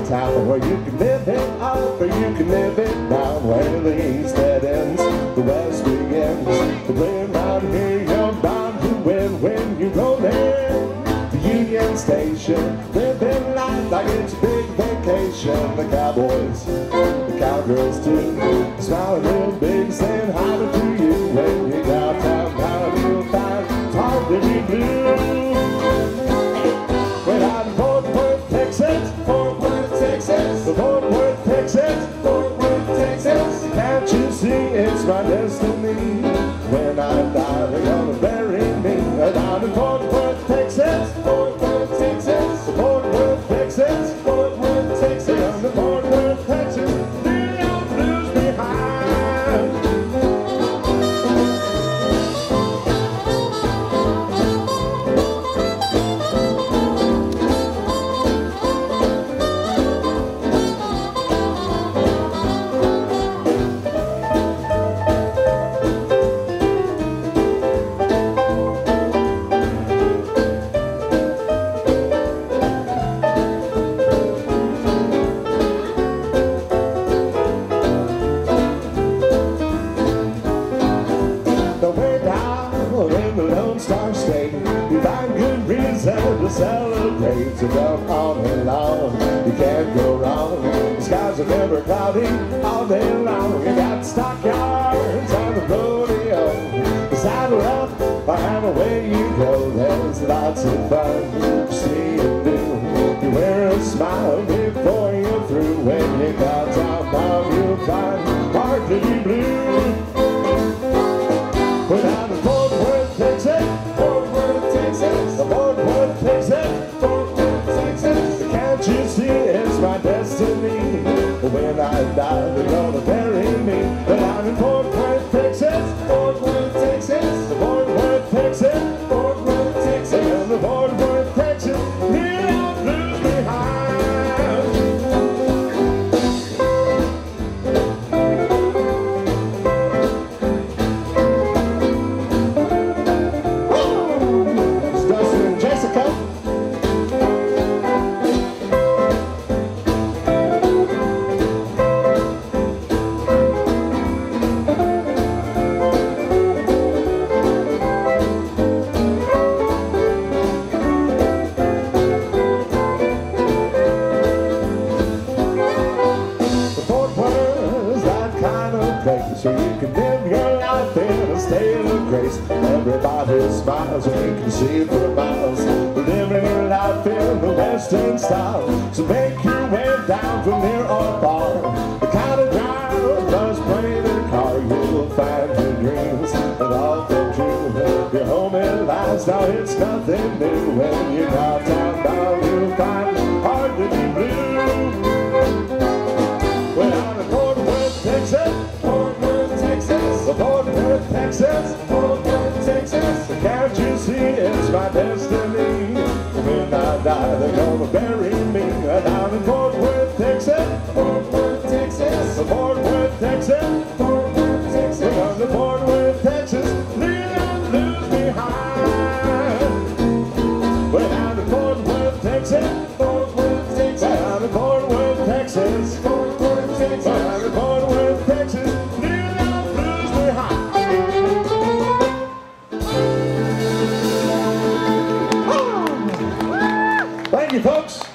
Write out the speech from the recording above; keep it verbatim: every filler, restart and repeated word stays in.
town, where you can live it up or you can live it down. Where the east head ends, the west begins. The clear mountain here, you're bound to win when you roll in the Union Station. Living life like it's a big vacation. The cowboys, the cowgirls too, smiling real big, saying hi to you. When you got down, now you'll find it's hard to be blue. When I'm in Fort Worth, Texas, Fort Worth, Texas, Fort Worth, Texas, Fort Worth, Texas. Can't you see it's my destiny? When I die, they're gonna bury me down in Fort Worth, Texas, Fort Worth, Texas, Fort Worth, Texas, Fort Worth, Texas, down to Fort Worth, Texas. Leave your blues behind. In the Lone Star State, you find good reason to celebrate. So come on along, you can't go wrong. The skies are never cloudy all day long. You got stockyards on the rodeo. Saddle up, find away you go. There's lots of fun to see and do. You wear a smile before you're through. When you got down, now you'll find hard to be blue. Put out the Fort Worth, Texas, Fort Worth, Texas, Fort Worth, Texas, Fort Worth, Texas. Can't you see it's my destiny? When I die, they're gonna bury me. But I'm in Fort Worth, Texas, Fort Worth, Texas, Fort Worth, Texas, Fort Worth, Texas, and the Fort Worth, Texas. Leave your blues behind. So you can live your life in a state of grace. Everybody smiles and you can see for miles. Living your life in the Western style. So make your way down from near or far. The kind of drive does play the car. You'll find your dreams and all come true. Your home and lifestyle, it's nothing new. When you're not down, down, you'll find it hard to be blue. When I'm in Fort Worth, Texas, Fort Worth, Texas, Fort Worth, Texas, Fort Worth, Texas. Can't you see it's my destiny? When I die, they're gonna bury me down in Fort Worth, Texas, Fort Worth, Texas, Fort Worth, Texas, Fort Worth, Texas, down to Fort Worth, Texas. Leave your blues behind. We're down to Fort Worth, Texas, Fort Worth, Texas, down to Fort Worth, Texas, Fort Worth, Texas, down to Fort Worth, Texas. Thank you, folks.